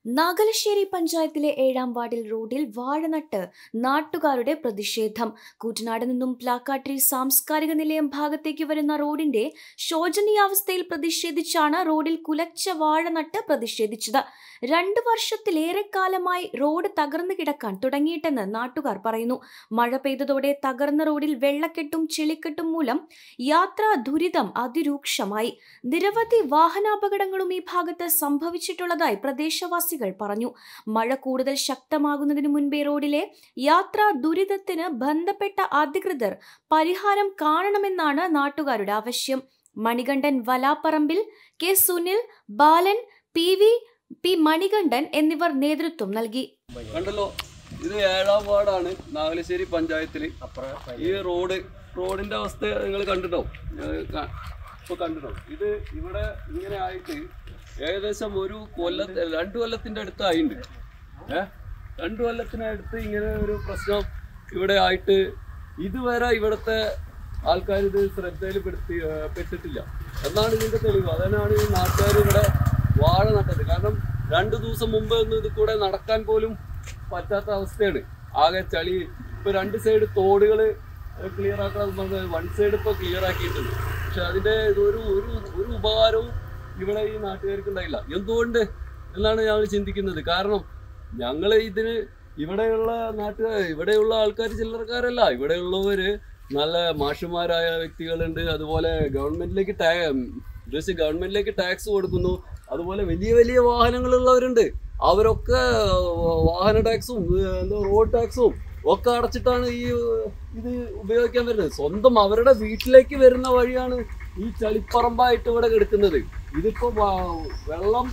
നാഗലശ്ശേരി പഞ്ചായത്തിലെ 7-ാം വാർഡിൽ റോഡിൽ വാഴനട്ട് നാട്ടുകാരുടെ പ്രതിഷേധം. കൂറ്റനാട് നിന്നും പ്ലാക്കാട്രി സാംസ്കാരിക നിലയം ഭാഗത്തേക്ക് വരുന്ന റോഡിന്റെ ശോചനീയാവസ്ഥയിൽ പ്രതിഷേധിച്ചാണ് റോഡിൽ കുലച്ച വാഴനട്ട് പ്രതിഷേധിച്ചത്. 2 വർഷത്തിലേറെക്കാലമായി റോഡ് തകർന്നു കിടക്കാൻ തുടങ്ങിയിട്ടെന്ന് നാട്ടുകാർ പറയുന്നു. മഴ പെയ്തതോടെ തകർന്ന റോഡിൽ വെള്ളക്കെട്ടും ചെളിക്കെട്ടും മൂലം യാത്രാ ദുരിതം അതിരൂക്ഷമായി. നിരവധി വാഹനാപകടങ്ങളും ഈ ഭാഗത്ത് സംഭവിച്ചിട്ടുള്ളതായി പ്രദേശവാസികൾ പറഞ്ഞു. മഴ കൂടുതൽ ശക്തമാകുന്നതിന് മുൻപേ റോഡിലെ യാത്രാ ദുരിതത്തിന് ബന്ധപ്പെട്ട അധികൃതർ പരിഹാരം കാണണമെന്നാണ് നാട്ടുകാരുടെ ആവശ്യം. മണികണ്ഠൻ വലാപ്പറമ്പിൽ, കെ സുനിൽ, ബാലൻ, പി മണികണ്ഠൻ എന്നിവർ നേതൃത്വം നൽകി. കണ്ടല്ലോ, ഇത് 7-ാം വാർഡാണ് നാഗലശ്ശേരി പഞ്ചായത്തിൽ. ഈ റോഡിന്റെ അവസ്ഥ നിങ്ങൾ കണ്ടിട്ടോ? ഇപ്പോൾ കണ്ടിട്ടോ? ഇത് ഇവിടെ ഇങ്ങനെ ആയിട്ട് ഏകദേശം 2 കൊല്ലത്തിൻ്റെ അടുത്തായിട്ടുണ്ട്. 2 കൊല്ലത്തിനടുത്ത് ഇങ്ങനെ ഒരു പ്രശ്നം ഇവിടെ ആയിട്ട് ഇതുവരെ ഇവിടുത്തെ ആൾക്കാർ ഇത് ശ്രദ്ധയിൽ പെട്ടിട്ടില്ല എന്നാണ് ഇതിൻ്റെ തെളിവ്. അതിനാണ് ഈ നാട്ടുകാർ ഇവിടെ വാഴ നട്ടത്. കാരണം 2 ദിവസം മുമ്പ് ഒന്നും ഇത് കൂടെ നടക്കാൻ പോലും പറ്റാത്ത അവസ്ഥയാണ്. ആകെ ചളി. ഇപ്പോൾ 2 സൈഡ് തോടുകൾ ക്ലിയർ ആക്കണം പറഞ്ഞത് 1 സൈഡ് ഇപ്പോൾ ക്ലിയർ ആക്കിയിട്ടുണ്ട്. പക്ഷെ അതിൻ്റെ ഒരു ഉപകാരവും ഇവിടെ ഈ നാട്ടുകാർക്ക് ഉണ്ടായില്ല. എന്തുകൊണ്ട് എന്നാണ് ഞങ്ങൾ ചിന്തിക്കുന്നത്. കാരണം ഞങ്ങൾ ഇവിടെയുള്ള ആൾക്കാർ ചില്ലറക്കാരല്ല. ഇവിടെയുള്ളവർ നല്ല മാഷുമാരായ വ്യക്തികളുണ്ട്. അതുപോലെ ഗവൺമെന്റിലേക്ക് ടാക്സ് കൊടുക്കുന്നു. അതുപോലെ വലിയ വലിയ വാഹനങ്ങളുള്ളവരുണ്ട്. അവരൊക്കെ വാഹന ടാക്സും റോഡ് ടാക്സും ഒക്കെ അടച്ചിട്ടാണ് ഇത് ഉപയോഗിക്കാൻ വരുന്നത്. സ്വന്തം അവരുടെ വീട്ടിലേക്ക് വരുന്ന വഴിയാണ് ഈ ചളിപ്പറമ്പായിട്ട് ഇവിടെ കിടക്കുന്നത്. ഇതിപ്പോ വെള്ളം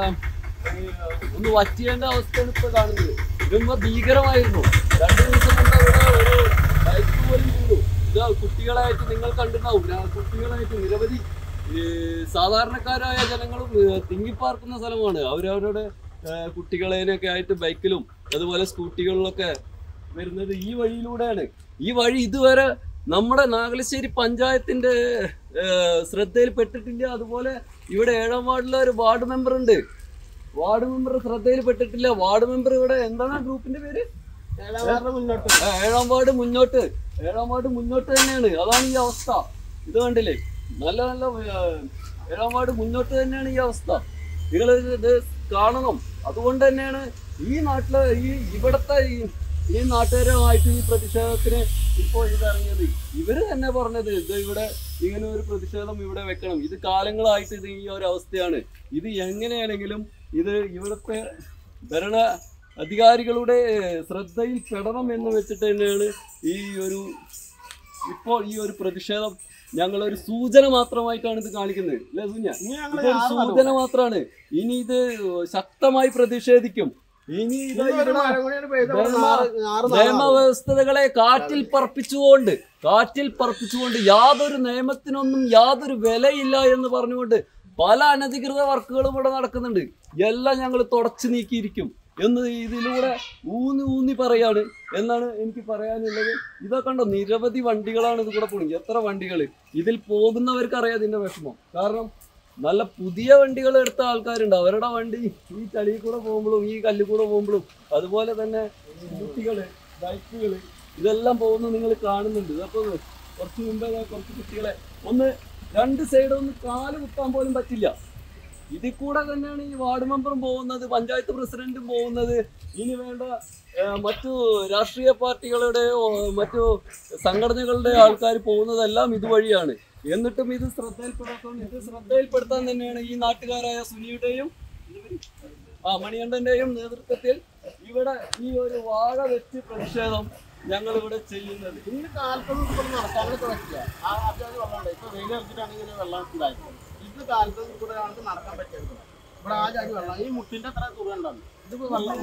ഒന്ന് വറ്റിയേണ്ട അവസ്ഥയാണ് ഇപ്പൊ കാണുന്നത്. ഇതുമ്പോ ഭീകരമായിരുന്നു. 2 ദിവസം കൊണ്ട് ഇവിടെ ഒരു ബൈക്ക് പോലും വീണു. ഇത് കുട്ടികളായിട്ട് നിങ്ങൾ കണ്ടിട്ടുണ്ടാവും. കുട്ടികളായിട്ട് നിരവധി സാധാരണക്കാരായ ജനങ്ങളും തിങ്ങിപ്പാർക്കുന്ന സ്ഥലമാണ്. അവരവരുടെ കുട്ടികളേനൊക്കെ ആയിട്ട് ബൈക്കിലും അതുപോലെ സ്കൂട്ടികളിലൊക്കെ വരുന്നത് ഈ വഴിയിലൂടെയാണ്. ഈ വഴി ഇതുവരെ നമ്മുടെ നാഗലശ്ശേരി പഞ്ചായത്തിന്റെ ശ്രദ്ധയിൽപ്പെട്ടിട്ടില്ല. അതുപോലെ ഇവിടെ 7-ാം വാർഡിലെ ഒരു വാർഡ് മെമ്പർ ഉണ്ട്. വാർഡ് മെമ്പർ ശ്രദ്ധയിൽപ്പെട്ടിട്ടില്ല. വാർഡ് മെമ്പർ ഇവിടെ എന്താണ് ഗ്രൂപ്പിന്റെ പേര്? 7-ാം വാർഡ് മുന്നോട്ട്. 7-ാം വാർഡ് മുന്നോട്ട് തന്നെയാണ്. അതാണ് ഈ അവസ്ഥ. ഇത് കണ്ടില്ലേ? നല്ല 7-ാം വാർഡ് മുന്നോട്ട് തന്നെയാണ് ഈ അവസ്ഥ. നിങ്ങൾ ഇത് കാണണം. അതുകൊണ്ട് തന്നെയാണ് ഈ നാട്ടിലെ ഇവിടുത്തെ ഈ നാട്ടുകാരുമായിട്ട് ഈ പ്രതിഷേധത്തിന് ഇപ്പോൾ ഇതിറങ്ങിയത്. ഇവര് തന്നെ പറഞ്ഞത് ഇത് ഇവിടെ ഇങ്ങനെ ഒരു പ്രതിഷേധം ഇവിടെ വെക്കണം. ഇത് കാലങ്ങളായിട്ട് ഇത് ഈ ഒരു അവസ്ഥയാണ്. ഇത് എങ്ങനെയാണെങ്കിലും ഇത് ഇവിടുത്തെ ഭരണ അധികാരികളുടെ ശ്രദ്ധയിൽ പെടണം എന്ന് വെച്ചിട്ട് തന്നെയാണ് ഇപ്പോൾ ഈ ഒരു പ്രതിഷേധം ഞങ്ങളൊരു സൂചന മാത്രമായിട്ടാണ് ഇത് കാണിക്കുന്നത്. അല്ലേ സുഞ്ഞ? ഇതൊരു സൂചന മാത്രമാണ്. ഇനി ഇത് ശക്തമായി പ്രതിഷേധിക്കും. ഇനി നിയമവ്യവസ്ഥകളെ കാറ്റിൽ പറപ്പിച്ചുകൊണ്ട് യാതൊരു നിയമത്തിനൊന്നും യാതൊരു വിലയില്ല എന്ന് പറഞ്ഞുകൊണ്ട് പല അനധികൃത വർക്കുകളും ഇവിടെ നടക്കുന്നുണ്ട്. എല്ലാം ഞങ്ങൾ തുടച്ചു നീക്കിയിരിക്കും എന്ന് ഇതിലൂടെ ഊന്നി പറയാണ് എന്നാണ് എനിക്ക് പറയാനുള്ളത്. ഇതൊക്കെ ഉണ്ടോ? നിരവധി വണ്ടികളാണ് ഇത് കൂടെ പോകുന്നത്. എത്ര വണ്ടികൾ ഇതിൽ പോകുന്നവർക്ക് അറിയാം ഇതിന്റെ വിഷമം. കാരണം നല്ല പുതിയ വണ്ടികൾ എടുത്ത ആൾക്കാരുണ്ട്. അവരുടെ വണ്ടി ഈ ചളിയിൽ കൂടെ പോകുമ്പോഴും ഈ കല്ലിൽ കൂടെ പോകുമ്പോഴും അതുപോലെ തന്നെ കുട്ടികള് ബൈക്കുകൾ ഇതെല്ലാം പോകുന്നത് നിങ്ങൾ കാണുന്നുണ്ട്. അപ്പോൾ കുറച്ച് മുമ്പേ കുറച്ച് കുട്ടികളെ 2 സൈഡ് കാല് കുത്താൻ പോലും പറ്റില്ല. ഇതിൽ കൂടെ തന്നെയാണ് ഈ വാർഡ് മെമ്പറും പോകുന്നത്, പഞ്ചായത്ത് പ്രസിഡന്റും പോകുന്നത്. ഇനി വേണ്ട മറ്റു രാഷ്ട്രീയ പാർട്ടികളുടെയോ മറ്റു സംഘടനകളുടെ ആൾക്കാർ പോകുന്നതെല്ലാം ഇതുവഴിയാണ്. എന്നിട്ടും ഇത് ശ്രദ്ധയിൽപ്പെടുത്താൻ തന്നെയാണ് ഈ നാട്ടുകാരായ സുനിയുടെയും മണികണ്ഠന്റെയും നേതൃത്വത്തിൽ ഇവിടെ ഈ ഒരു വാഴ വെച്ച് പ്രതിഷേധം ഞങ്ങൾ ഇവിടെ ചെയ്യുന്നത്. ഇന്ന് കാലത്തൊന്നും നടക്കാനൊക്കെ പറ്റില്ല. വെള്ളം ഇപ്പൊ വെയിൽ വെച്ചിട്ടാണെങ്കിൽ വെള്ളം ഉണ്ടായിരുന്നു. ഇത് കാലത്തൊന്നും കൂടെ ആൾക്ക് നടക്കാൻ പറ്റരുത്. ഇവിടെ ആ ജാതി വെള്ളം ഈ മുട്ടിന്റെ അത്ര തുറണ്ടാണ്. ഇതിപ്പോ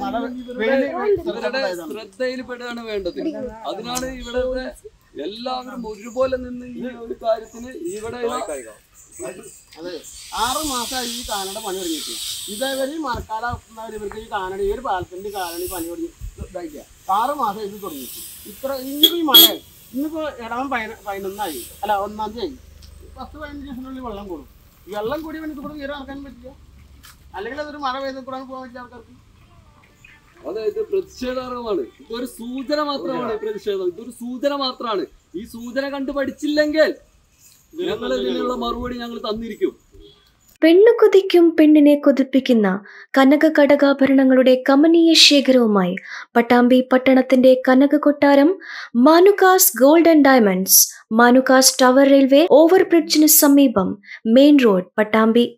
ശ്രദ്ധയിൽപ്പെടുകയാണ് വേണ്ടത്. അതിനാണ് ഇവിടെ എല്ലാവരും ഒരുപോലെ നിന്ന് ഈ ഒരു കാര്യത്തിന് ഇവിടെ അതെ 6 മാസമായി ഈ കാനയുടെ പണി തുടങ്ങിയിട്ട്. ഇതേവരെ മഴക്കാലവർക്ക് ഈ കാനഡ ഈ ഒരു പാലത്തിന്റെ കാനഡി പണി തുടങ്ങി ഇതായില്ല. 6 മാസം ഇത് തുടങ്ങിയിട്ട് ഇന്നിപ്പോ ഈ മഴ ഇന്നിപ്പോ ഇടവൻ 11 അല്ല 1-ാം തീയതി 10-15 ദിവസത്തിനുള്ളിൽ വെള്ളം കൂടും. വെള്ളം കൂടി വേണ്ടി ഇവിടെ കയറി നടക്കാൻ പറ്റില്ല. അല്ലെങ്കിൽ അതൊരു മഴ പെയ്തപ്പോഴാണ് പോകാൻ പറ്റിയ ആൾക്കാർക്ക്. അതായത് പ്രതിഷേധാർഹമാണ്. ഇതൊരു സൂചന മാത്രമാണ് പ്രതിഷേധം. ഇതൊരു സൂചന മാത്രമാണ്. ഈ സൂചന കണ്ടു പഠിച്ചില്ലെങ്കിൽ ഞങ്ങൾ ഇതിനുള്ള മറുപടി ഞങ്ങൾ തന്നിരിക്കും. പെണ്ണു കൊതിക്കും പെണ്ണിനെ കൊതിപ്പിക്കുന്ന കനക കടകാഭരണങ്ങളുടെ കമനീയ ശേഖരവുമായി പട്ടാമ്പി പട്ടണത്തിന്റെ കനക കൊട്ടാരം Manukas gold and diamonds, Manukas tower railway ഓവർബ്രിഡ്ജിന് സമീപം, മെയിൻ റോഡ്, പട്ടാമ്പി.